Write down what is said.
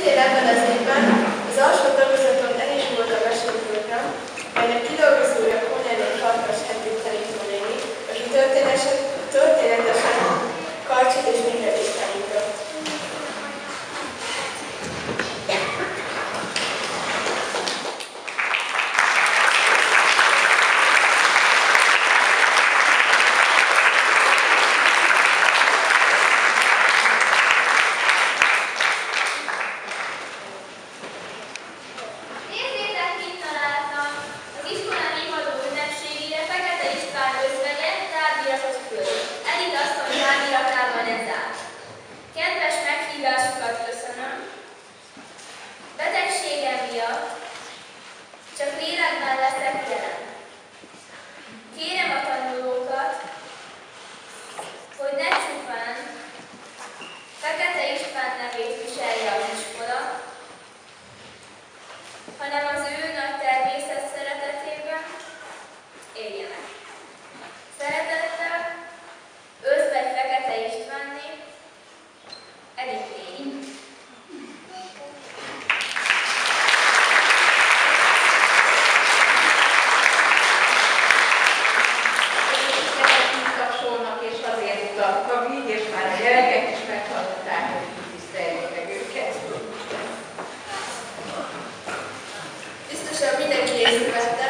Szintén ebben az évben az alsó tagozaton el is volt a meséprogram, melynek kidolgozója Cornélia Farkas Henrik tanítónéni, aki történetesen Karcsit és Miklét tanított. Mindenki észrevette,